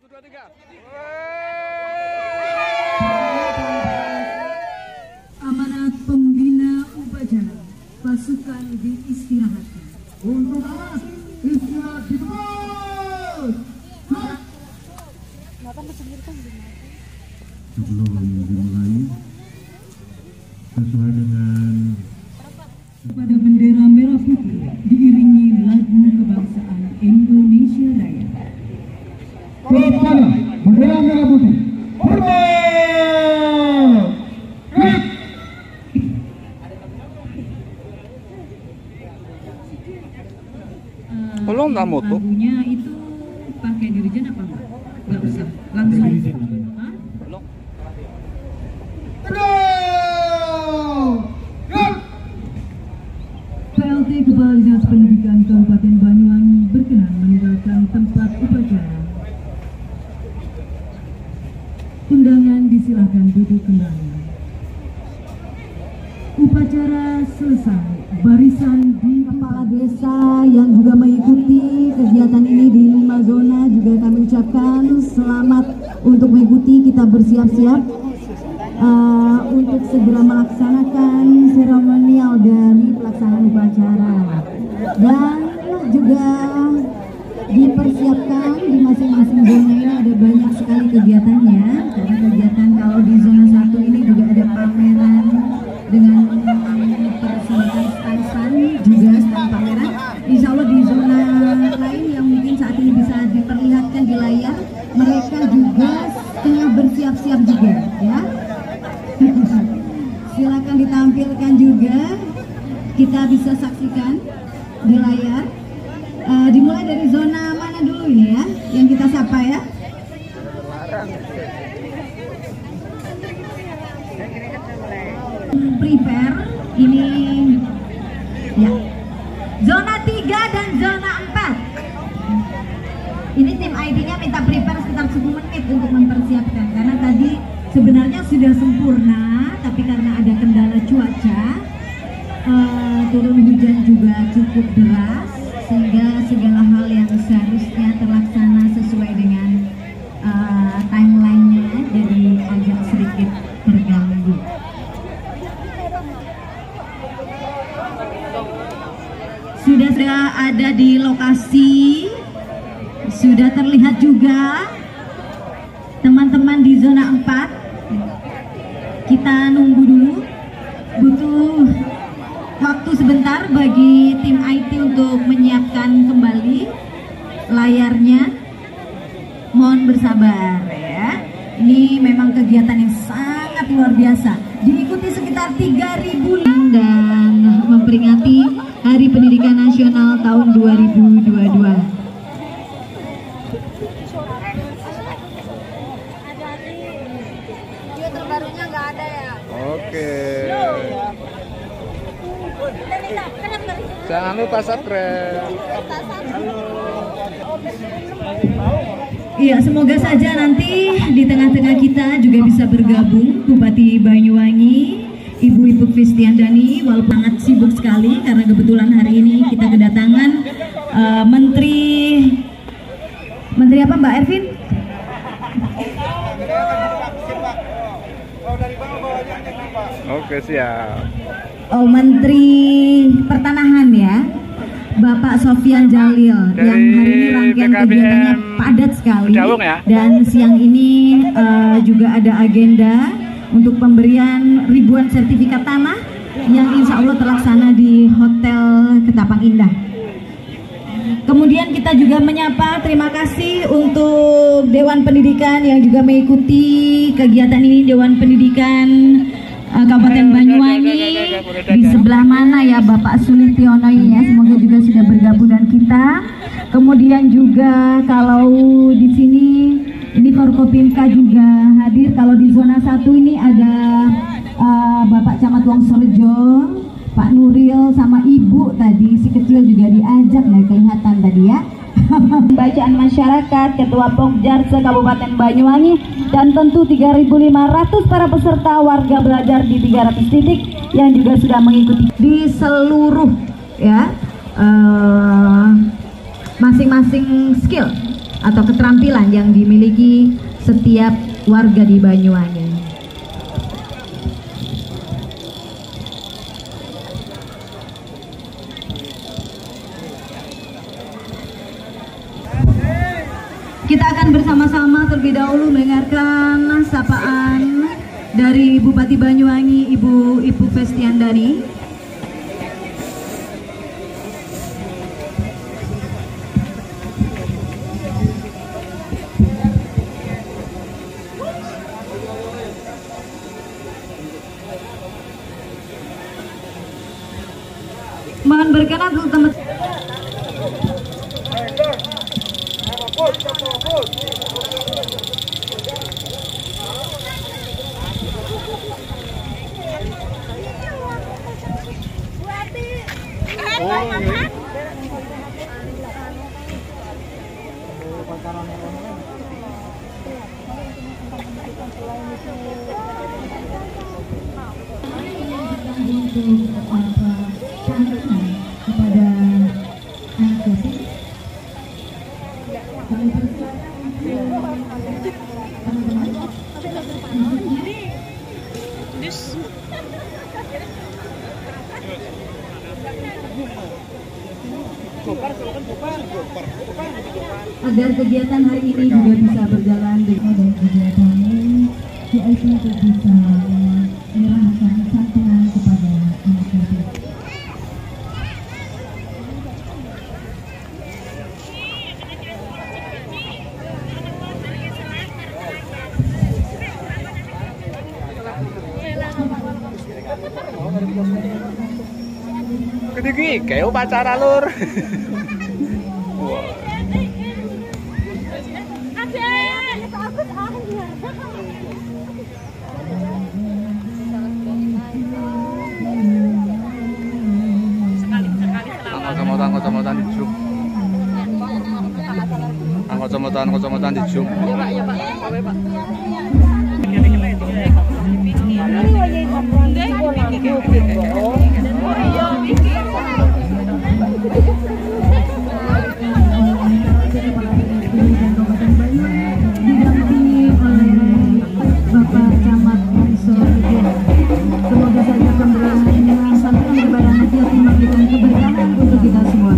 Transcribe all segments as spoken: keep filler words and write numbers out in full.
dua, tiga. Amanat pembina upacara, pasukan diistirahatkan. Untuk alas, istirahat di tempat. Sebelum dimulai, sesuai dengan pada bendera merah putih diiringi lagu kebangsaan Indonesia Raya. kepada bendera merah putih. Hormat! Kalau nggak moto? Lagunya itu pakai dirijen apa enggak? Nggak usah, langsung. Hah? P L T Kepala Dinas Pendidikan Kabupaten Banyuwangi berkenan meninggalkan tempat upacara. Undangan disilahkan duduk kembali. Upacara selesai. Barisan di kepala desa yang juga mengikuti kegiatan ini di lima zona juga kami ucapkan selamat untuk mengikuti. Kita bersiap-siap uh, untuk segera melaksanakan seremonial dari pelaksanaan upacara, dan juga dipersiapkan di masing-masing zona ini ada banyak sekali kegiatannya, karena kegiatan kalau di zona satu ini juga ada pameran dengan persembahan stand-stand juga stand pameran. Insya Allah di zona lain yang mungkin saat ini bisa diperlihatkan di layar, mereka juga tengah bersiap-siap juga ya. Silakan ditampilkan juga, kita bisa saksikan di layar. Uh, dimulai dari zona mana dulu ini ya, yang kita sapa ya. Prepare ini ya. Zona tiga dan zona empat. Ini tim I T-nya minta prepare sekitar sepuluh menit untuk mempersiapkan, karena tadi sebenarnya sudah sempurna, tapi karena ada kendala cuaca, uh, turun hujan juga cukup deras, sehingga segala hal yang seharusnya terlaksana sesuai dengan uh, timeline-nya jadi agak sedikit terganggu. Sudah sudah ada di lokasi, sudah terlihat juga teman-teman di zona empat. Kita nunggu dulu, butuh waktu sebentar bagi tim I T untuk menyiapkan kembali layarnya. Mohon bersabar ya. Ini memang kegiatan yang sangat luar biasa. Diikuti sekitar tiga ribu dan memperingati Hari Pendidikan Nasional tahun dua ribu dua puluh dua. Video terbarunya nggak ada ya? Oke. Jangan lupa subscribe. Iya, semoga saja nanti di tengah-tengah kita juga bisa bergabung Bupati Banyuwangi, Ibu-Ibu Kristiandani, walaupun sangat sibuk sekali karena kebetulan hari ini kita kedatangan uh, Menteri Menteri apa Mbak Ervin? Oke, siap. Oh, Menteri Pertanahan ya, Bapak Sofyan Jalil, dari yang hari ini rangkaian kegiatannya padat sekali. Ya? Dan siang ini uh, juga ada agenda untuk pemberian ribuan sertifikat tanah yang insya Allah terlaksana di Hotel Ketapang Indah. Kemudian kita juga menyapa, terima kasih untuk Dewan Pendidikan yang juga mengikuti kegiatan ini. Dewan Pendidikan uh, Kabupaten Banyuwangi di sebelah mana ya Bapak Sulitiono ini ya, semoga juga sudah bergabung dengan kita. Kemudian juga kalau di sini ini Forkopimka juga hadir. Kalau di zona satu ini ada uh, Bapak Camat Wongsorejo, Pak Nuril sama Ibu tadi, si kecil juga diajak, nggak kelihatan tadi ya. Bacaan masyarakat, Ketua Pokjarse Kabupaten Banyuwangi, dan tentu tiga ribu lima ratus para peserta warga belajar di tiga ratus titik yang juga sudah mengikuti di seluruh ya masing-masing uh, skill atau keterampilan yang dimiliki setiap warga di Banyuwangi. Kita akan bersama-sama terlebih dahulu mendengarkan sapaan dari Bupati Banyuwangi, Ibu Ibu Festiandani. Mohon berkenan untuk teman. Kepada anak Kopi, kami agar kegiatan hari ini juga bisa berjalan dengan kegiatan ini, V I P untuk bisa menyerahkan santunan kepada anak yatim. Kediki kayak upacara lur. Angkot-angkotan, angkot-angkotan di Jum. Angkot-angkotan, angkot-angkotan di Jum. Didampingi oleh Bapak Camat Ansor. Semoga saja pemberian ini sampai kepada anak yatim memberikan keberkahan untuk kita semua.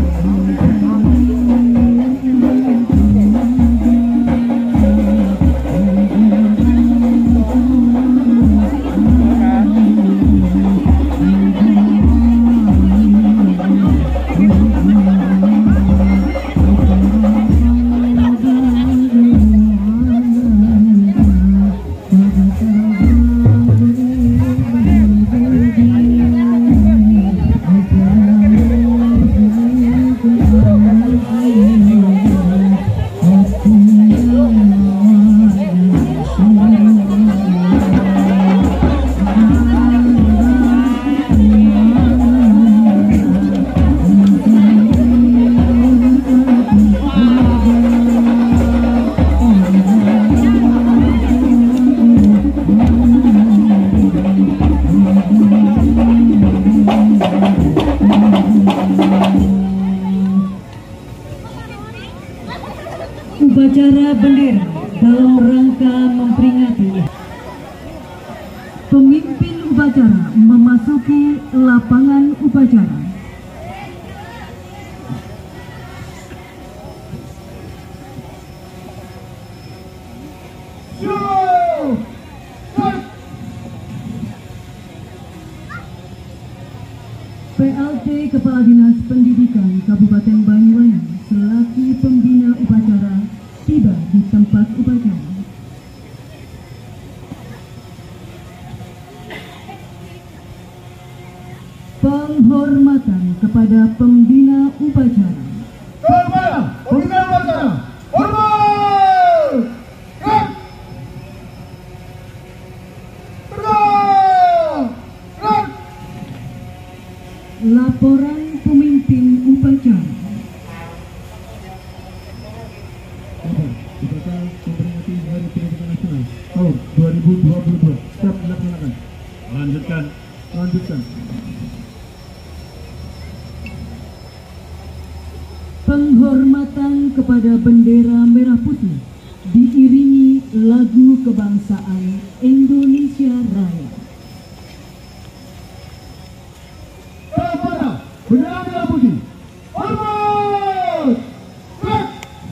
Upacara bendera dalam rangka memperingati pemimpin upacara memasuki lapangan upacara. P L T Kepala Dinas Pendidikan Kabupaten Banyuwangi selaku pembina upacara tiba di tempat upacara. Penghormatan kepada pembina upacara. Kepada pembina upacara, hormat! Gerak! Bergerak! Gerak! Laporan pemimpin upacara. Upacara memperingati Hari Pendidikan Nasional tahun dua ribu dua puluh dua. Siap dilaksanakan. Lanjutkan. Lanjutkan. Penghormatan kepada kepada bendera merah putih diiringi lagu kebangsaan Indonesia Raya. Kepada bendera merah putih, hormat! Gerak!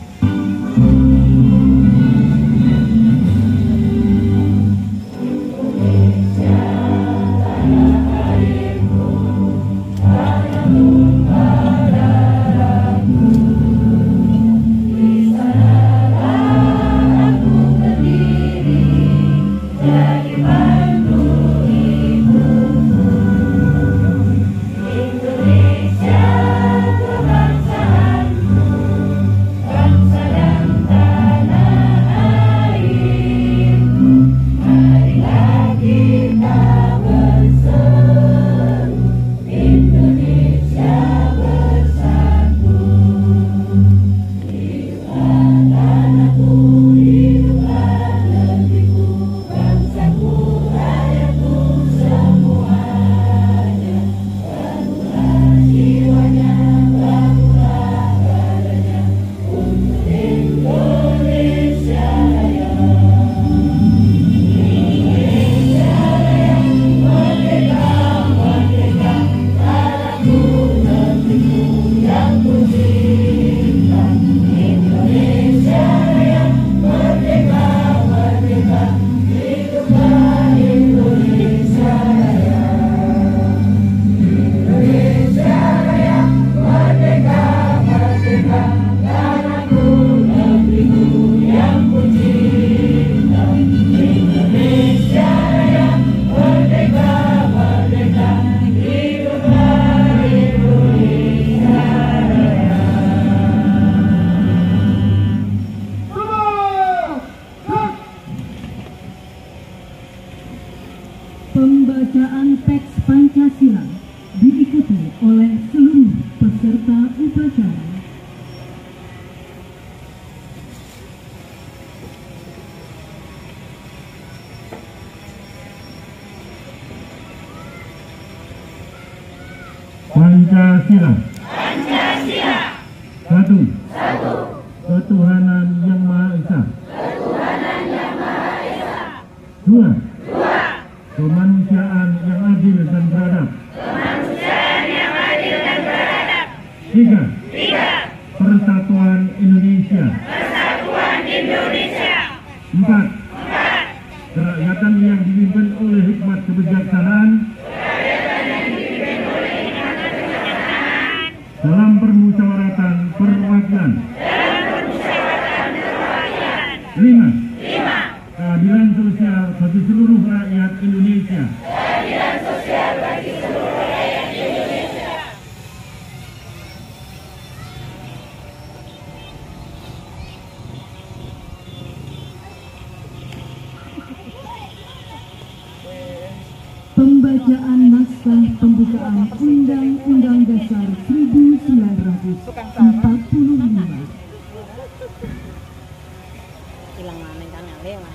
Pembacaan teks Pancasila diikuti oleh seluruh peserta upacara. Pancasila. Pancasila. Satu. Satu. Ketuhanan Yang Maha Esa. Ketuhanan Yang Maha Esa. Dua. Dua. Kemanusiaan yang adil dan beradab. Kemanusiaan yang adil dan beradab. Tiga. Tiga. Persatuan Indonesia. Persatuan Indonesia. Empat. Empat. Kerakyatan yang dipimpin oleh hikmat kebijaksanaan. Kerakyatan yang dipimpin oleh hikmat kebijaksanaan. Dalam permusyawaratan perwakilan. Dalam permusyawaratan perwakilan. Lima. Lima. Keadilan sosial bagi seluruh rakyat Indonesia. Keadilan sosial bagi seluruh rakyat Indonesia. Pembacaan naskah pembukaan Undang-Undang Dasar seribu sembilan ratus empat puluh lima. Hilang mana kan ale mana.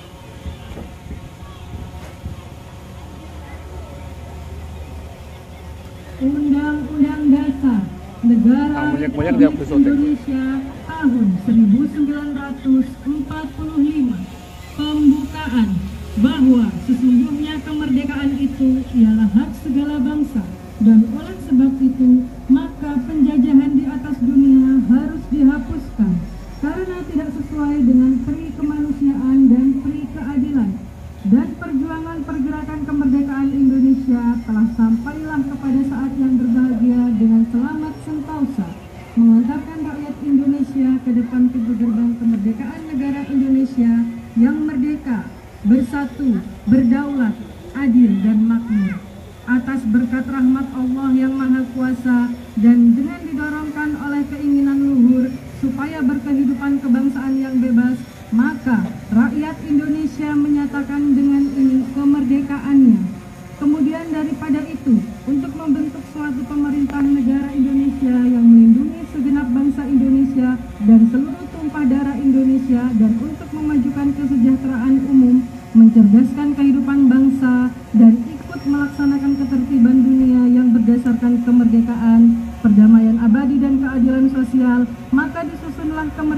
Undang-Undang Dasar Negara Republik Indonesia tahun seribu sembilan ratus empat puluh lima. Pembukaan bahwa sesungguhnya kemerdekaan itu ialah hak segala bangsa, dan oleh sebab itu maka penjajahan di atas dunia harus dihapuskan karena tidak sesuai dengan peri kemanusiaan dan peri keadilan. Dan perjuangan pergerakan kemerdekaan Indonesia telah sampailah kepada saat yang berbahagia dengan selamat sentausa, mengantarkan rakyat Indonesia ke depan pintu gerbang kemerdekaan negara Indonesia yang merdeka, bersatu, berdaulat, adil dan makmur. Atas berkat rahmat Allah yang Maha Kuasa dan dengan didorongkan oleh keinginan luhur supaya berkehidupan kebangsaan yang bebas, maka rakyat Indonesia menyatakan dengan ini kemerdekaannya. Kemudian daripada itu, untuk membentuk suatu pemerintahan negara Indonesia yang melindungi segenap bangsa Indonesia dan seluruh tumpah darah Indonesia, dan untuk memajukan kesejahteraan umum, mencerdaskan kehidupan bangsa, dan ikut melaksanakan ketertiban dunia yang berdasarkan kemerdekaan, perdamaian abadi dan keadilan sosial, maka disusunlah kemerdekaan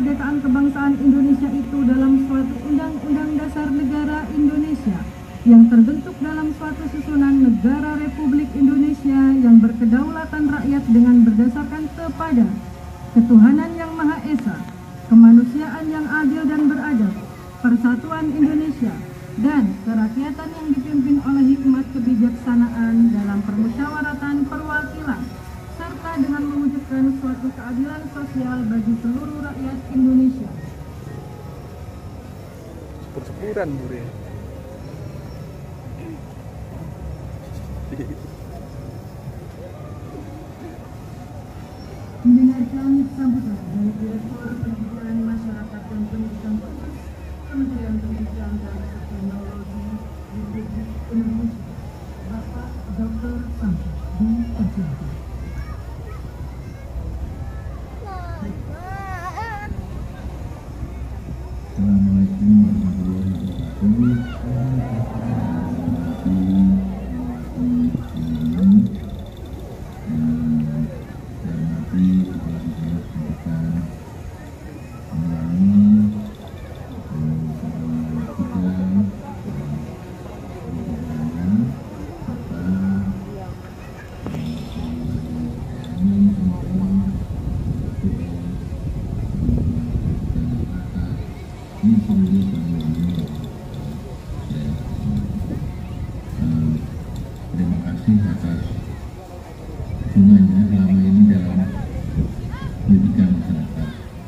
yang terbentuk dalam suatu susunan negara Republik Indonesia yang berkedaulatan rakyat dengan berdasarkan kepada ketuhanan yang Maha Esa, kemanusiaan yang adil dan beradab, persatuan Indonesia, dan kerakyatan yang dipimpin oleh hikmat kebijaksanaan dalam permusyawaratan perwakilan, serta dengan mewujudkan suatu keadilan sosial bagi seluruh rakyat Indonesia. Sepur-sepuran buri. Mendengarkan sambutan dari Direktur Pendidikan Masyarakat dan Pendidikan Khusus Kementerian Pendidikan dan Teknologi Republik Indonesia, Bapak Doktor Samsul dipersilakan. Assalamualaikum warahmatullahi wabarakatuh. Terima kasih atas dukungannya selama ini dalam pendidikan masyarakat.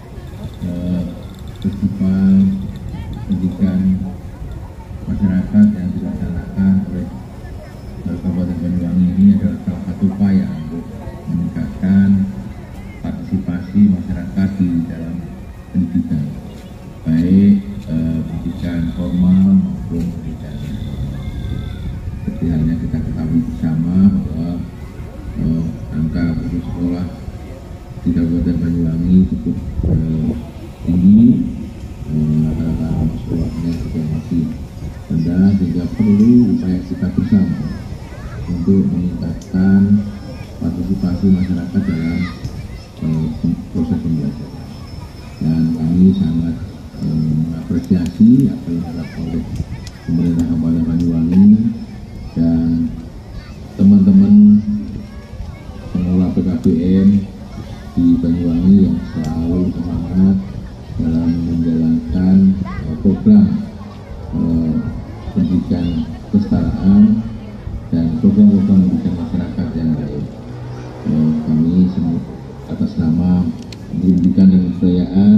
Festival pendidikan masyarakat yang dilaksanakan oleh Kabupaten Banyuwangi ini adalah salah satu upaya untuk meningkatkan partisipasi masyarakat di dalam pendidikan, baik eh, pendidikan formal maupun pendidikan informal. Seperti halnya kita ketahui bersama bahwa eh, angka putus sekolah di Kabupaten Banyuwangi cukup eh, tinggi, rata-rata eh, sekolahnya juga masih rendah, sehingga perlu upaya kita bersama untuk meningkatkan partisipasi masyarakat dalam eh, proses pembelajaran. Dan kami sangat eh, mengapresiasi apa yang dilakukan oleh pemerintah Kabupaten Banyuwangi dan teman-teman pengelola P K B M di Banyuwangi yang selalu semangat dalam menjalankan eh, program eh, pendidikan kesetaraan dan program-program pendidikan masyarakat yang lain. Eh, kami atas nama Pendidikan dan Kebudayaan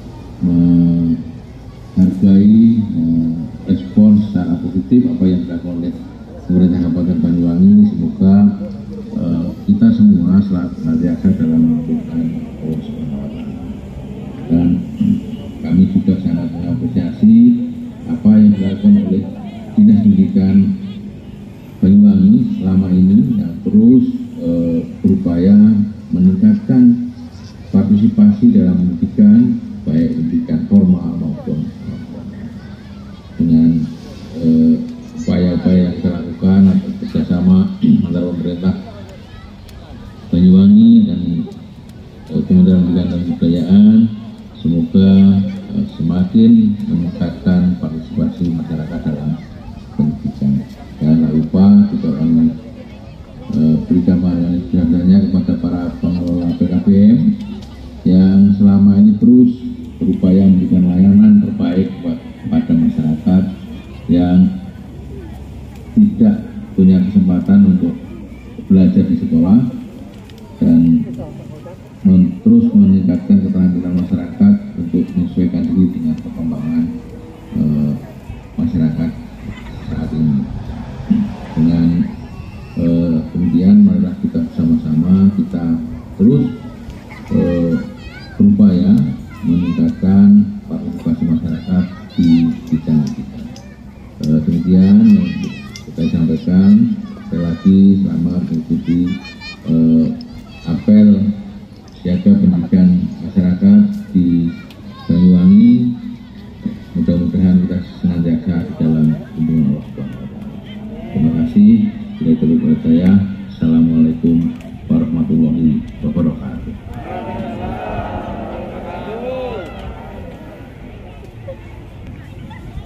menghargai eh, respon secara positif apa yang dilakukan oleh pemerintah Kabupaten Banyuwangi. Semoga eh, kita semua selalu senantiasa dalam melakukan Allah Subhanahu wa Ta'ala. Dan kami juga sangat mengapresiasi apa yang dilakukan oleh Dinas Pendidikan Banyuwangi selama ini yang terus eh, berupaya meningkatkan partisipasi dalam pendidikan, baik pendidikan formal maupun dengan upaya-upaya eh, yang kita lakukan atas kerjasama antara pemerintah Banyuwangi dan eh, Kementerian Pendidikan dan Kebudayaan. Semoga eh, semakin meningkatkan partisipasi masyarakat dalam pendidikan. Jangan lupa kita akan eh, berikan penghargaan kepada para pengelola P K B M yang selama ini terus berupaya memberikan layanan terbaik kepada masyarakat yang tidak punya kesempatan untuk belajar di sekolah dan men terus meningkatkan keterampilan masyarakat untuk menyesuaikan diri dengan perkembangan eh, masyarakat saat ini. Dengan eh, kemudian marilah kita bersama-sama kita terus eh, berupaya meningkatkan partisipasi masyarakat di bidang kita. Eh, demikian yang saya sampaikan. Sekali lagi selamat mengikuti eh, apel siaga pendidikan masyarakat di Banyuwangi. Mudah-mudahan kita senantiasa di dalam lindungan Allah Subhanahu wa Ta'ala. Terima kasih. Bila saya. Assalamualaikum warahmatullahi wabarakatuh.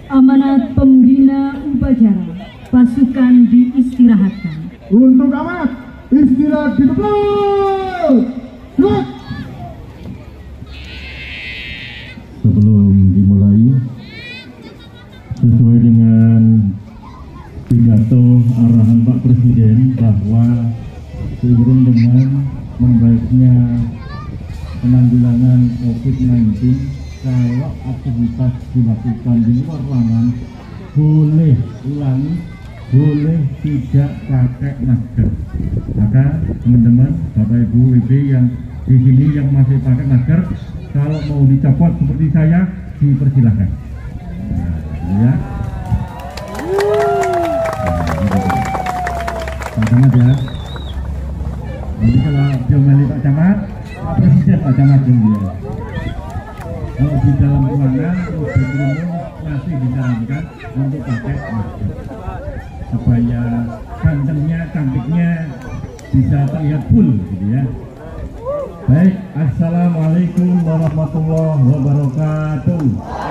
Amanat pembina upacara, pasukan diistirahatkan. Untuk amanat, istirahat di tempat. Gerak. Sebelum dimulai, sesuai dengan pidato arahan Pak Presiden bahwa seiring dengan membaiknya penanggulangan COVID sembilan belas, kalau aktivitas dilakukan di luar ruangan boleh ulangi, boleh tidak pakai masker. Maka teman-teman, Bapak Ibu W B yang di sini yang masih pakai masker, kalau mau dicopot seperti saya, dipersilahkan. Nah, ya. Pak Camat ya. Jadi kalau diomeli Pak Camat, Pak Presiden Pak Camat yang dia. Kalau di dalam ruangan terus berkerumun masih disarankan untuk pakai masker supaya gantengnya, cantiknya bisa terlihat full gitu ya. Baik, assalamualaikum warahmatullahi wabarakatuh.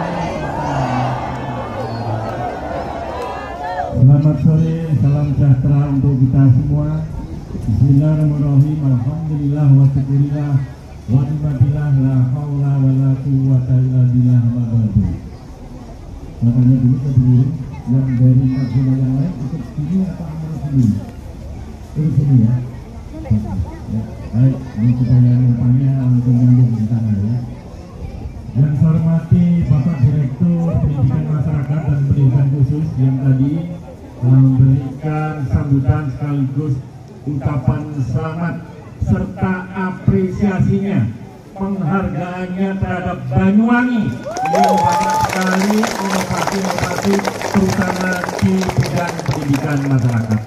Selamat sore, salam sejahtera untuk kita semua. Bismillahirrahmanirrahim. Alhamdulillah wa syukurillah wa ni'matillah la haula wa la quwwata illa billah wa ba'du. Makanya dulu ke dulu yang dari maksudnya yang lain ikut sini atau amal sini? Ikut sini ya. Ya, baik, ini supaya rupanya untuk nyambung di sana ya. Yang saya hormati Bapak Direktur Pendidikan Masyarakat dan Pendidikan Khusus yang tadi telah memberikan sambutan sekaligus ucapan selamat serta apresiasinya, penghargaannya terhadap Banyuwangi yang banyak sekali inovasi-inovasi terutama di bidang pendidikan masyarakat.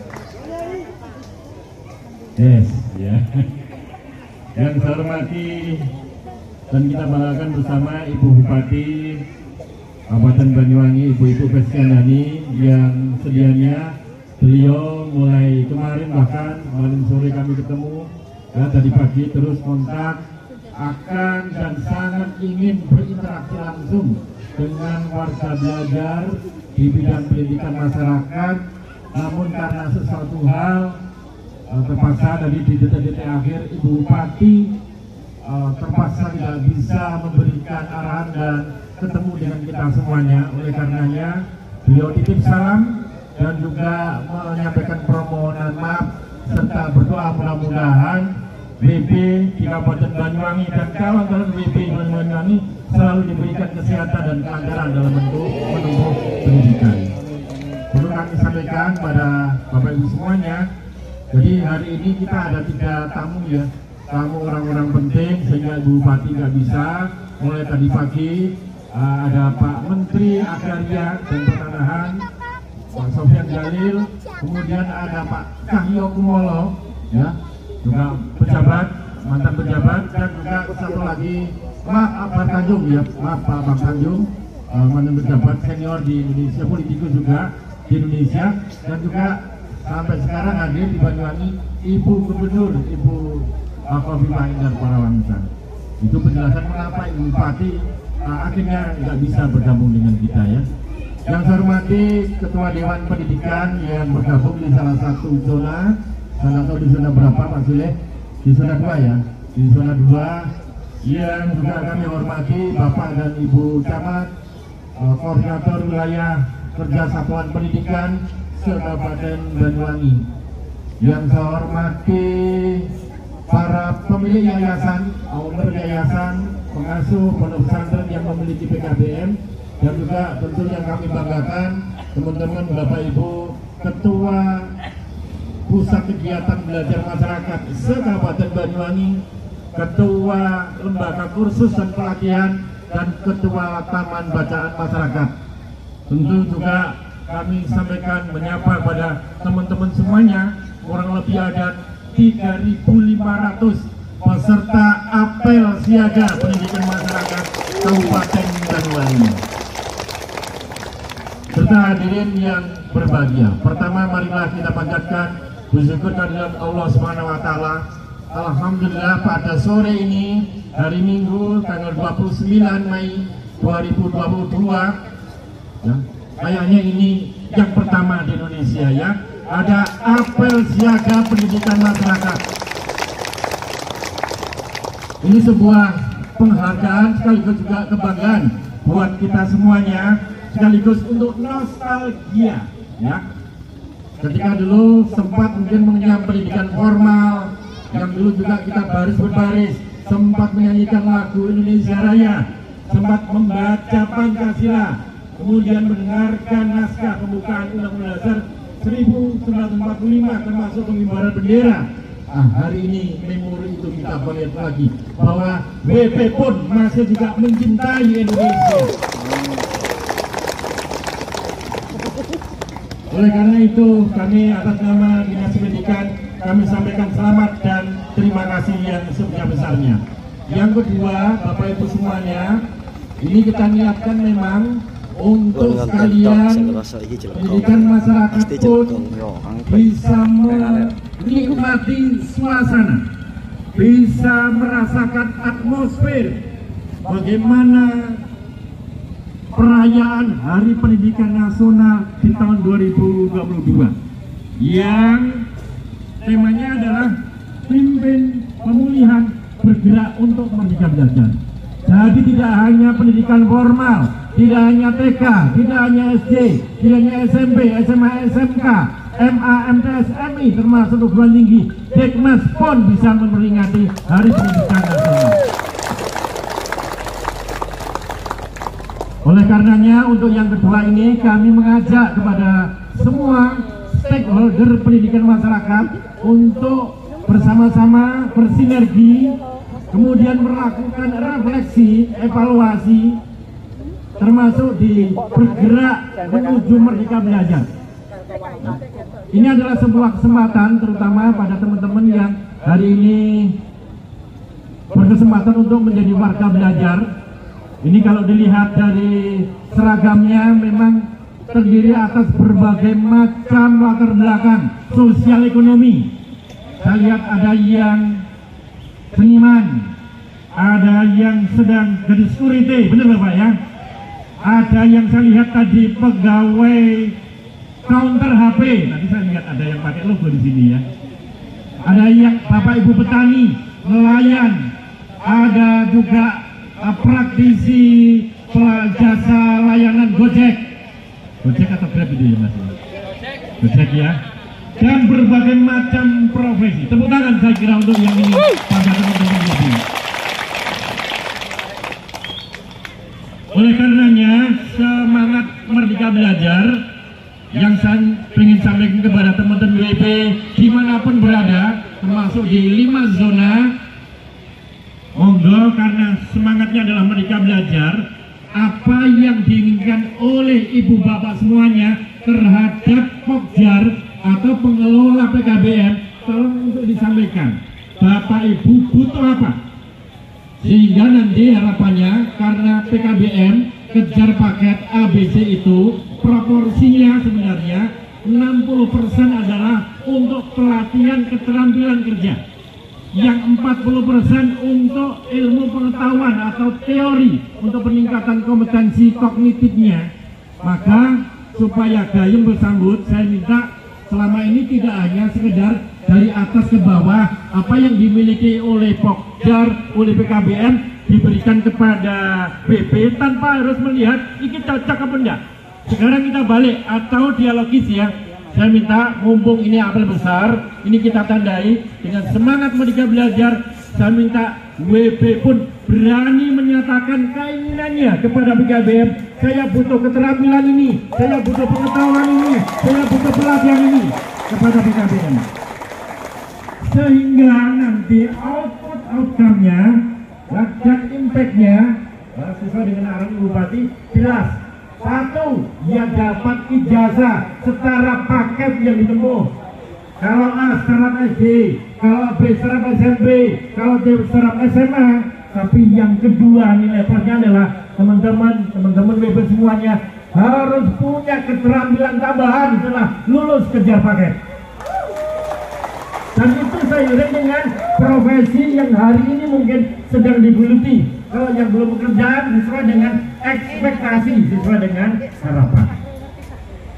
Yes, ya. Yang saya hormati dan kita banggakan bersama Ibu Bupati Kabupaten Banyuwangi, Ibu-Ibu Besianani, yang sedianya beliau mulai kemarin bahkan malam sore kami ketemu ya, tadi pagi terus kontak akan dan sangat ingin berinteraksi langsung dengan warga belajar di bidang pendidikan masyarakat, namun karena sesuatu hal uh, terpaksa tadi di detik-detik akhir Ibu Bupati uh, terpaksa tidak bisa memberikan arahan dan ketemu dengan kita semuanya. Oleh karenanya beliau titip salam dan juga menyampaikan permohonan maaf serta berdoa mudah-mudahan W B di Kabupaten Banyuwangi dan kawan-kawan W B Banyuwangi selalu diberikan kesehatan dan kelancaran dalam bentuk menempuh pendidikan. Perlu kami sampaikan pada Bapak Ibu semuanya, jadi hari ini kita ada tiga tamu ya, tamu orang-orang penting sehingga Ibu Bupati nggak bisa. Mulai tadi pagi uh, ada Pak Menteri Agraria dan Pertanahan, Pak Sofyan Jalil, kemudian ada Pak Cahyo Kumolo, ya, juga pejabat, mantan pejabat, dan juga satu lagi Pak Abang Tanjung, ya, maaf Pak Abang Tanjung, uh, mantan pejabat senior di Indonesia, politikus juga di Indonesia, dan juga sampai sekarang hadir di Banyuwangi Ibu Gubernur, Ibu Khofifah Indar Parawansa. Itu penjelasan mengapa Ibu Bupati uh, akhirnya nggak bisa bergabung dengan kita ya. Yang saya hormati Ketua Dewan Pendidikan yang bergabung di salah satu zona, salah satu di zona berapa Pak Sule? Di zona dua ya, di zona dua. Yang juga kami hormati Bapak dan Ibu Camat, uh, Koordinator Wilayah Kerja Satuan Pendidikan se-Kabupaten Banyuwangi. Yang saya hormati para pemilik yayasan, owner yayasan, pengasuh pondok pesantren yang memiliki P K B M. Dan juga tentu yang kami banggakan teman-teman Bapak Ibu Ketua Pusat Kegiatan Belajar Masyarakat se-Kabupaten Banyuwangi, Ketua Lembaga Kursus dan Pelatihan, dan Ketua Taman Bacaan Masyarakat. Tentu juga kami sampaikan menyapa pada teman-teman semuanya, kurang lebih ada tiga ribu lima ratus peserta apel siaga pendidikan masyarakat Kabupaten Banyuwangi. Serta hadirin yang berbahagia. Pertama, marilah kita panjatkan puji syukur kehadirat Allah Subhanahu wa taala. Alhamdulillah pada sore ini hari Minggu tanggal dua puluh sembilan Mei dua ribu dua puluh dua ya, Kayaknya ini yang pertama di Indonesia ya. Ada apel siaga pendidikan masyarakat. Ini sebuah penghargaan sekaligus juga kebanggaan buat kita semuanya, sekaligus untuk nostalgia ya. Ketika dulu sempat mungkin mengenyam pendidikan formal, yang dulu juga kita baris berbaris, sempat menyanyikan lagu Indonesia Raya, sempat membaca Pancasila, kemudian mendengarkan naskah pembukaan Undang-Undang Dasar seribu sembilan ratus empat puluh lima termasuk pengibaran bendera. Nah, hari ini memori itu kita melihat lagi bahwa W P pun masih juga mencintai Indonesia. Oleh karena itu kami atas nama Dinas Pendidikan kami sampaikan selamat dan terima kasih yang sebesar-besarnya. Yang kedua, Bapak Ibu semuanya, ini kita niatkan memang untuk kalian pendidikan masyarakat pun bisa menikmati suasana, bisa merasakan atmosfer bagaimana perayaan Hari Pendidikan Nasional di tahun dua ribu dua puluh dua yang temanya adalah pimpin pemulihan bergerak untuk Merdeka Belajar. Jadi tidak hanya pendidikan formal, tidak hanya T K, tidak hanya S D, tidak hanya S M P, S M A, S M K, M A, M T S, M I, termasuk perguruan tinggi, Dekmas pun bisa memperingati Hari Pendidikan Nasional. Oleh karenanya untuk yang kedua ini kami mengajak kepada semua stakeholder pendidikan masyarakat untuk bersama-sama bersinergi, kemudian melakukan refleksi, evaluasi, termasuk di bergerak menuju Merdeka Belajar. Nah, ini adalah sebuah kesempatan terutama pada teman-teman yang hari ini berkesempatan untuk menjadi warga belajar. Ini kalau dilihat dari seragamnya memang terdiri atas berbagai macam latar belakang sosial ekonomi. Saya lihat ada yang seniman, ada yang sedang jadi security, benar Bapak ya? Ada yang saya lihat tadi pegawai counter H P. Tadi saya lihat ada yang pakai logo di sini ya. Ada yang Bapak Ibu petani, nelayan, ada juga uh, praktisi jasa layanan Gojek. Gojek atau Grab itu ya Mas? Gojek ya. Dan berbagai macam profesi. Tepuk tangan saya kira untuk yang ini pada teman-teman ini. Oleh karenanya semangat Merdeka Belajar yang saya ingin sampaikan kepada teman-teman W P dimanapun berada, termasuk di lima zona, monggo karena semangatnya adalah Merdeka Belajar. Apa yang diinginkan oleh ibu bapak semuanya terhadap Pokjar atau pengelola P K B M, tolong untuk disampaikan bapak ibu butuh apa, sehingga nanti harapannya karena P K B M kejar paket A B C itu proporsinya sebenarnya enam puluh persen adalah untuk pelatihan keterampilan kerja, yang empat puluh persen untuk ilmu pengetahuan atau teori untuk peningkatan kompetensi kognitifnya. Maka supaya gayung bersambut, saya minta selama ini tidak hanya sekedar dari atas ke bawah, apa yang dimiliki oleh Pokjar, oleh P K B M diberikan kepada B P tanpa harus melihat ini cocok apa enggak. Sekarang kita balik atau dialogis ya. Saya minta mumpung ini apel besar, ini kita tandai dengan semangat Merdeka Belajar. Saya minta W P pun berani menyatakan keinginannya kepada P K B M. Saya butuh keterampilan ini, saya butuh pengetahuan ini, saya butuh pelatihan ini kepada P K B M. Sehingga nanti output outcome-nya dan impact-nya sesuai dengan arahan Ibu Bupati jelas. Satu, dia dapat ijazah setara paket yang ditempuh. Kalau A setara S D, kalau B setara S M P, kalau D setara S M A. Tapi yang kedua nilai plusnya adalah teman-teman, teman-teman W P semuanya harus punya keterampilan tambahan setelah lulus kejar paket. Dan itu seiring dengan profesi yang hari ini mungkin sedang digeluti. Kalau yang belum pekerjaan sesuai dengan ekspektasi, sesuai dengan harapan.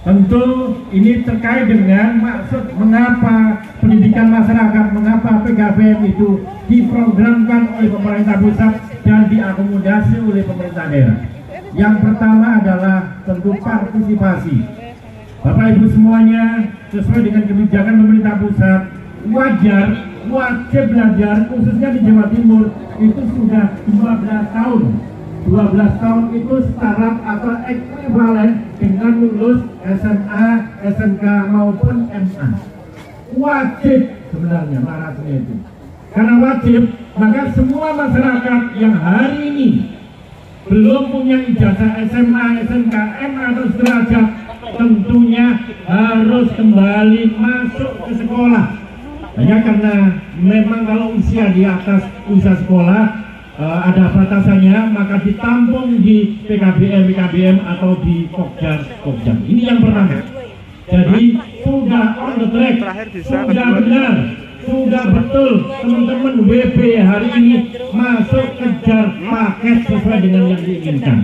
Tentu ini terkait dengan maksud mengapa pendidikan masyarakat, mengapa P K B M itu diprogramkan oleh pemerintah pusat dan diakomodasi oleh pemerintah daerah. Yang pertama adalah tentu partisipasi. Bapak Ibu semuanya, sesuai dengan kebijakan pemerintah pusat, wajar, wajib belajar, khususnya di Jawa Timur, itu sudah dua belas tahun. dua belas tahun itu syarat atau ekuivalen dengan lulus S M A, S M K maupun M A. Wajib sebenarnya syaratnya itu. Karena wajib, maka semua masyarakat yang hari ini belum punya ijazah S M A, S M K, M A atau sederajat tentunya harus kembali masuk ke sekolah. Hanya karena memang kalau usia di atas usia sekolah Uh, ada batasannya, maka ditampung di P K B M, P K B M atau di Pokjar, Pokjar. Ini yang pertama. Jadi sudah on the track, sudah benar, sudah betul teman-teman W P hari ini masuk kejar paket sesuai dengan yang diinginkan.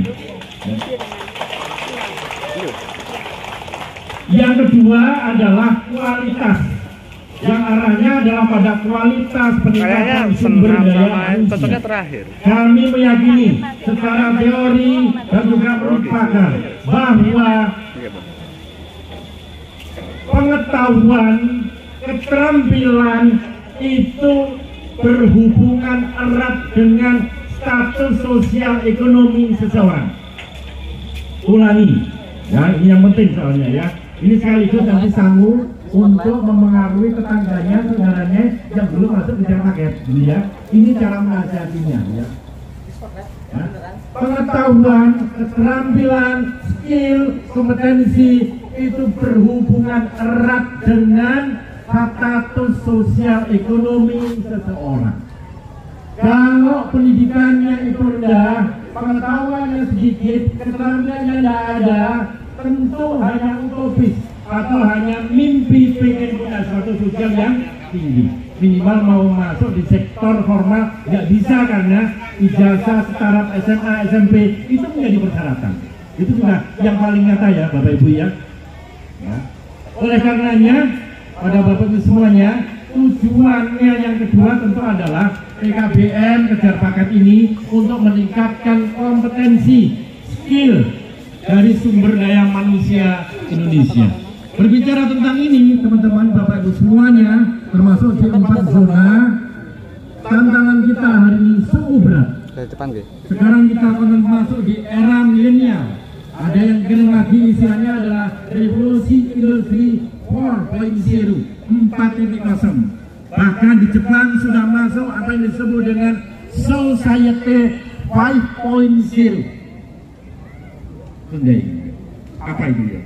Yang kedua adalah kualitas. Yang arahnya adalah pada kualitas peningkatan sumber daya manusia. Terakhir. Kami meyakini secara teori dan juga merupakan bahwa pengetahuan, keterampilan itu berhubungan erat dengan status sosial ekonomi seseorang. Ulangi, ya ini yang penting soalnya ya. Ini sekaligus nanti sanggup untuk mempengaruhi tetangganya, saudaranya yang belum masuk ke dalam paket, ya. Ini cara menasihatinya, ya. Nah, pengetahuan, keterampilan, skill, kompetensi itu berhubungan erat dengan status sosial ekonomi seseorang. Kalau pendidikannya itu rendah, pengetahuannya sedikit, keterampilannya tidak ada, tentu hanya utopis atau hanya mimpi pengen punya suatu sosial yang tinggi. Minimal mau masuk di sektor formal nggak bisa karena ijazah setara S M A, S M P itu menjadi persyaratan. Itu sudah yang paling nyata ya Bapak Ibu ya. Ya. Oleh karenanya pada Bapak Ibu semuanya, tujuannya yang kedua tentu adalah P K B M kejar paket ini untuk meningkatkan kompetensi, skill dari sumber daya manusia Indonesia. Berbicara tentang ini, teman-teman, Bapak Ibu semuanya, termasuk di empat zona, tantangan kita hari ini sungguh berat. Sekarang kita akan masuk di era milenial. Ada yang keren lagi, istilahnya adalah revolusi industri empat titik nol. Bahkan di Jepang sudah masuk apa yang disebut dengan society lima titik nol. Apa itu ya?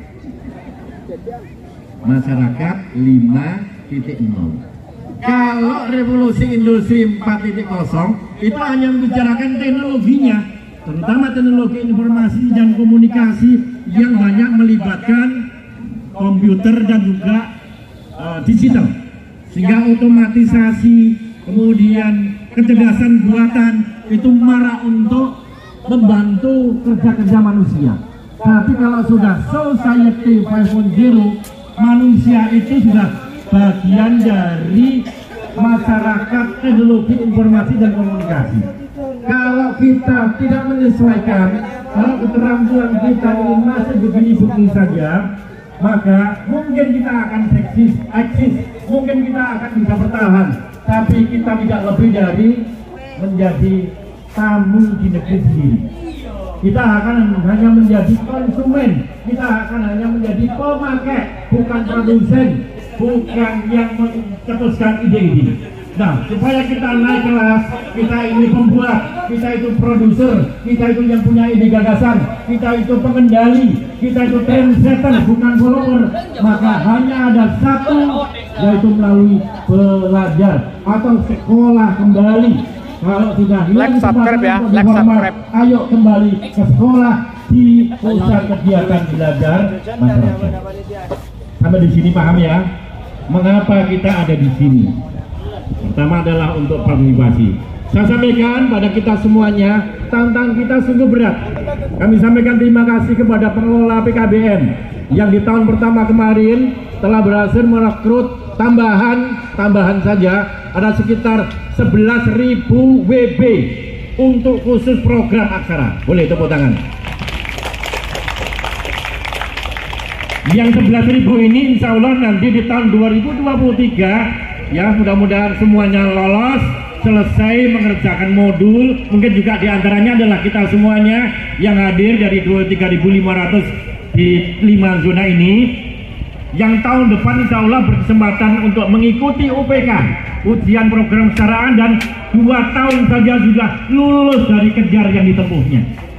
Masyarakat lima titik nol. Kalau revolusi industri empat titik nol itu hanya membicarakan teknologinya, terutama teknologi informasi dan komunikasi yang banyak melibatkan komputer dan juga uh, digital, sehingga otomatisasi kemudian kecerdasan buatan itu marah untuk membantu kerja-kerja manusia. Tapi kalau sudah society lima titik nol, manusia itu sudah bagian dari masyarakat teknologi informasi dan komunikasi. Kalau kita tidak menyesuaikan, kalau keterampilan kita ini masih begini-begini saja, maka mungkin kita akan eksis, eksis, mungkin kita akan bisa bertahan, tapi kita tidak lebih dari menjadi tamu di negeri sendiri. Kita akan hanya menjadi konsumen, kita akan hanya menjadi pemakai, bukan produsen, bukan yang mencetuskan ide-ide. Nah, supaya kita naik kelas, kita ini pembuat, kita itu produser, kita itu yang punya ide gagasan, kita itu pengendali, kita itu trendsetter, bukan follower, maka hanya ada satu, yaitu melalui belajar atau sekolah kembali. Kalau sudah hilang subscribe ya, like subscribe. Ayo kembali ke sekolah di pusat kegiatan belajar masyarakat. Sampai di sini paham ya? Mengapa kita ada di sini? Pertama adalah untuk partisipasi. Saya sampaikan pada kita semuanya, tantangan kita sungguh berat. Kami sampaikan terima kasih kepada pengelola P K B M yang di tahun pertama kemarin telah berhasil merekrut tambahan tambahan saja ada sekitar sebelas ribu W B untuk khusus program Aksara. Boleh tepuk tangan. Yang sebelas ribu ini insya Allah nanti di tahun dua ribu dua puluh tiga ya mudah-mudahan semuanya lolos, selesai mengerjakan modul. Mungkin juga diantaranya adalah kita semuanya yang hadir dari dua puluh tiga ribu lima ratus di lima zona ini, yang tahun depan insya Allah berkesempatan untuk mengikuti U P K, ujian program kesetaraan, dan dua tahun saja sudah lulus dari kejar yang ditempuhnya.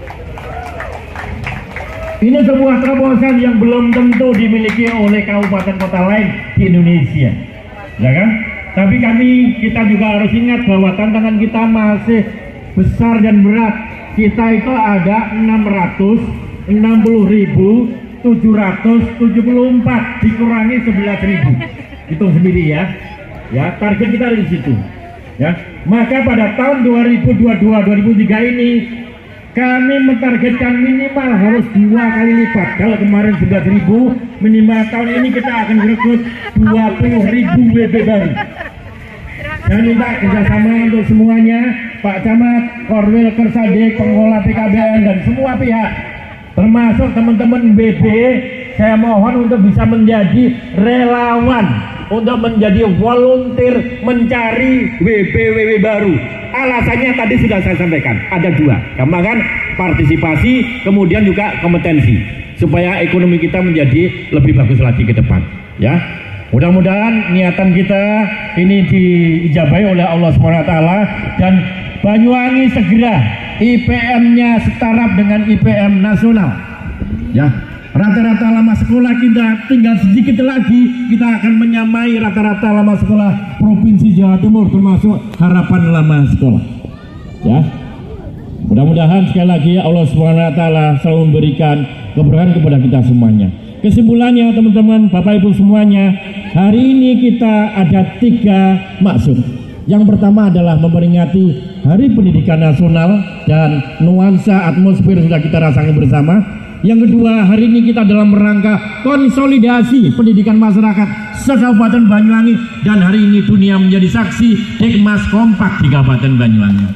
Ini sebuah terobosan yang belum tentu dimiliki oleh kabupaten kota lain di Indonesia, ya kan? Tapi kami, kita juga harus ingat bahwa tantangan kita masih besar dan berat. Kita itu ada enam ratus enam puluh ribu tujuh ratus tujuh puluh empat dikurangi sebelas ribu. Hitung sendiri ya. Ya, target kita di situ. Ya. Maka pada tahun dua ribu dua puluh dua dua ribu tiga ini kami mentargetkan minimal harus dua kali lipat. Kalau kemarin sebelas ribu, minimal tahun ini kita akan merekrut dua puluh ribu W B baru. Saya minta kerjasama untuk semuanya, Pak Camat, Korwil, Kersadik, pengelola P K B M, dan semua pihak, termasuk teman-teman B B, saya mohon untuk bisa menjadi relawan, untuk menjadi volunteer mencari W B W B baru. Alasannya tadi sudah saya sampaikan, ada dua, gampang kan? Partisipasi, kemudian juga kompetensi, supaya ekonomi kita menjadi lebih bagus lagi ke depan. Ya, mudah-mudahan niatan kita ini diijabahi oleh Allah subhanahu wa taala, dan Banyuwangi segera I P M-nya setaraf dengan I P M nasional. Ya, rata-rata lama sekolah kita tinggal sedikit lagi kita akan menyamai rata-rata lama sekolah Provinsi Jawa Timur, termasuk harapan lama sekolah. Ya, mudah-mudahan sekali lagi Allah subhanahu wa taala selalu memberikan keberkahan kepada kita semuanya. Kesimpulannya teman-teman, Bapak Ibu semuanya, hari ini kita ada tiga maksud. Yang pertama adalah memperingati Hari Pendidikan Nasional dan nuansa atmosfer sudah kita rasakan bersama. Yang kedua, hari ini kita dalam rangka konsolidasi pendidikan masyarakat se-Kabupaten Banyuwangi, dan hari ini dunia menjadi saksi Dikmas kompak di Kabupaten Banyuwangi.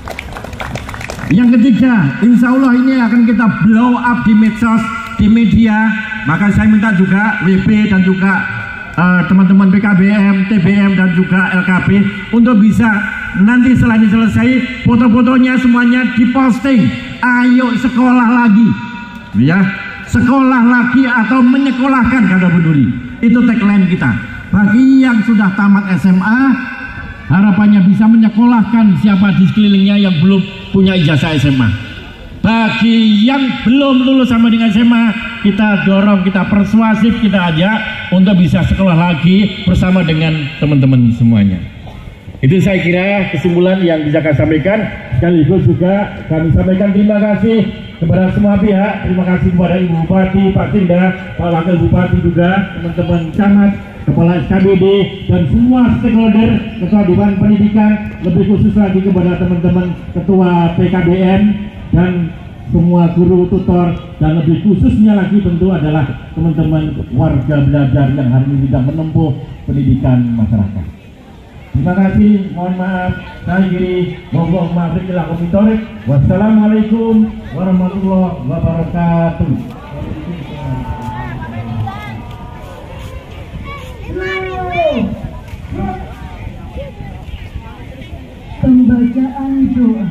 Yang ketiga, insya Allah ini akan kita blow up di medsos, di media. Maka saya minta juga W B dan juga teman-teman uh, P K B M, T B M, dan juga L K B untuk bisa nanti setelah ini selesai foto-fotonya semuanya diposting. Ayo sekolah lagi, ya, sekolah lagi atau menyekolahkan, kata Bu Nuri. Itu tagline kita. Bagi yang sudah tamat S M A, harapannya bisa menyekolahkan siapa di sekelilingnya yang belum punya ijazah S M A. Bagi yang belum lulus sama dengan S M A, kita dorong, kita persuasif, kita ajak untuk bisa sekolah lagi bersama dengan teman-teman semuanya. Itu saya kira kesimpulan yang bisa kami sampaikan. Sekaligus juga kami sampaikan terima kasih kepada semua pihak. Terima kasih kepada Ibu Bupati, Pak Tinda, Pak Wakil Bupati juga, teman-teman camat, Kepala S K B D, dan semua stakeholder, Ketua Dewan Pendidikan, lebih khusus lagi kepada teman-teman Ketua P K B M, dan semua guru, tutor, dan lebih khususnya lagi tentu adalah teman-teman warga belajar yang hari ini sedang menempuh pendidikan masyarakat. Terima kasih, mohon maaf, saya kiri, mohon maaf, wassalamualaikum warahmatullahi wabarakatuh. Pembacaan doa.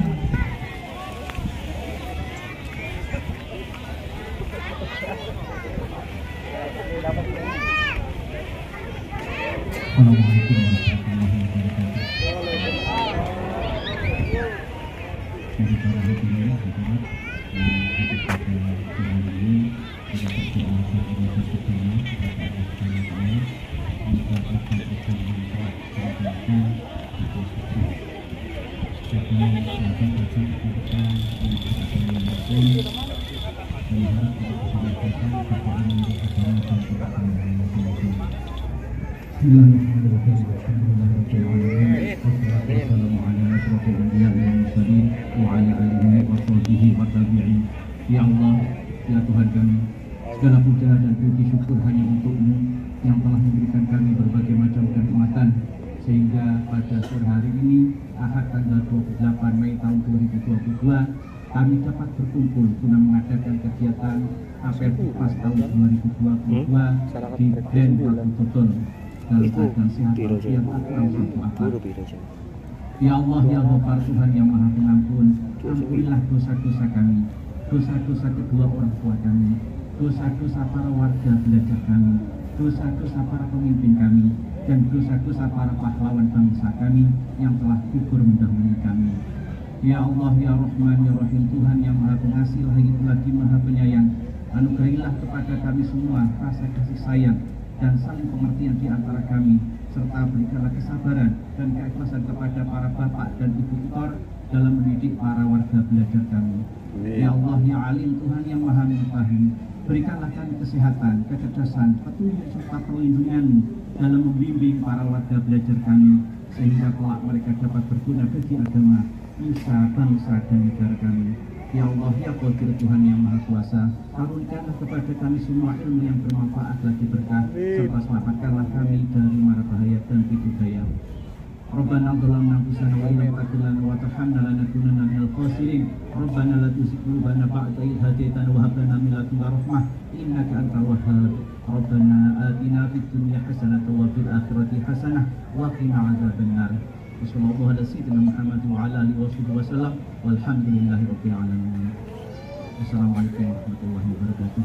Ya Allah, ya Tuhan kami, Segala puja dan puji syukur hanya untuk-Mu yang telah memberikan kami berbagai macam kenikmatan, sehingga pada sore hari ini Ahad tanggal dua puluh delapan Mei tahun dua ribu dua puluh dua kami dapat berkumpul guna mengadakan kegiatan apel Kipas tahun dua ribu dua puluh dua di Grand Batu Toton dalam keadaan sehat walafiat kurang suatu apa. Ya Allah, ya Ghaffar, Tuhan yang Maha Pengampun, ampunilah dosa-dosa kami, dosa-dosa kedua orang tua kami, dosa-dosa para warga belajar kami, dosa-dosa para pemimpin kami, dan dosa-dosa para pahlawan bangsa kami yang telah gugur mendahului kami. Ya Allah, ya Rahman, ya Rahim, Tuhan yang Maha Pengasih lagi lagi Maha Penyayang, anugerahilah kepada kami semua rasa kasih sayang dan saling pengertian di antara kami, serta berikanlah kesabaran dan keikhlasan kepada para bapak dan ibu tutor dalam mendidik para warga belajar kami. Ya Allah, ya Alim, Tuhan yang Maha Mengetahui, berikanlah kami kesehatan, kecerdasan, petunjuk serta perlindungan dalam membimbing para warga belajar kami, sehingga kelak mereka dapat berguna bagi agama, nusa, bangsa, dan negara kami. Ya Allah, ya Qadir, Tuhan yang Maha Kuasa, karunikanlah kepada kami semua ilmu yang bermanfaat lagi berkah, serta selamatkanlah kami dari mara bahaya dan tipu daya. Rabbana dhalamna anfusana wa illam taghfir lana wa tarhamna lanakunanna minal khasirin. Rabbana la tuzigh qulubana ba'da idh hadaytana wa hab lana min ladunka rahmah innaka antal wahhab. Rabbana atina fid dunya hasanatan wa fil akhirati hasanah wa qina adzabannar. Wassallallahu ala sayyidina Muhammad wa ala alihi wasallam walhamdulillahi rabbil alamin. Wassalamualaikum warahmatullahi wabarakatuh.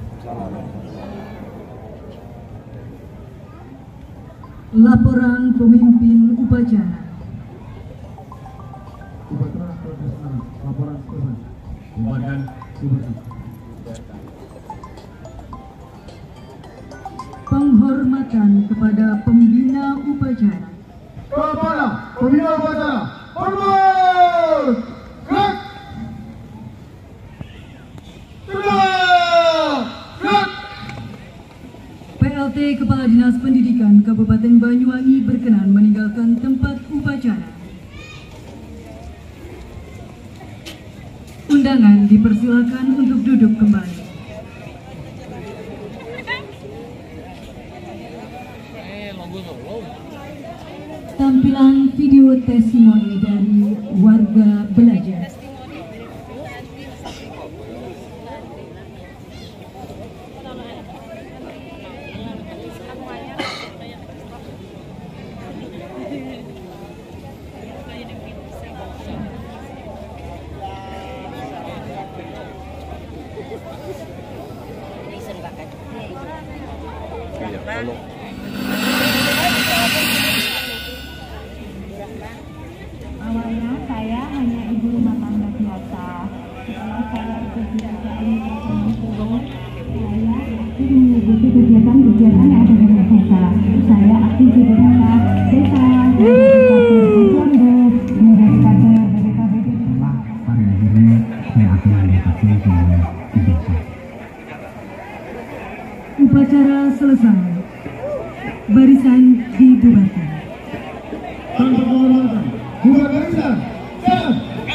Laporan pemimpin upacara. Upacara tradisional, laporan selesai. Bubarkan seperti Penghormatan kepada pembina upacara. Kepada pembina upacara, hormat, gerak, tegak, gerak. P L T Kepala Dinas Pendidikan Kabupaten Banyuwangi berkenan meninggalkan tempat upacara. Undangan dipersilakan untuk duduk kembali. Tampilan video testimoni dari warga belajar. Awalnya saya hanya ibu rumah tangga biasa. Setelah saya ikut pekerjaan di turun, saya aktif mengikuti kegiatan-kegiatan yang ada di desa. Saya aktif di beberapa desa, menjadi kader B P K B D. pada akhirnya saya akan mendapatkan semua di desa. Upacara selesai. Barisan dibubarkan. Tanpa penghormatan, bubar barisan, jalan.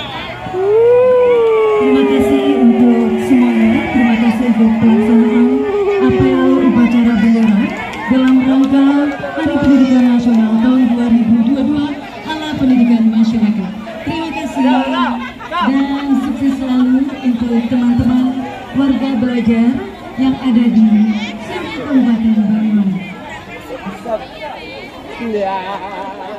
Terima kasih untuk semuanya. Terima kasih untuk pelaksanaan apel upacara bendera dalam rangka Hari Pendidikan Nasional tahun dua ribu dua puluh dua ala pendidikan masyarakat. Terima kasih dan sukses selalu untuk teman-teman warga belajar yang ada di seluruh Kabupaten Banyuwangi. Ya.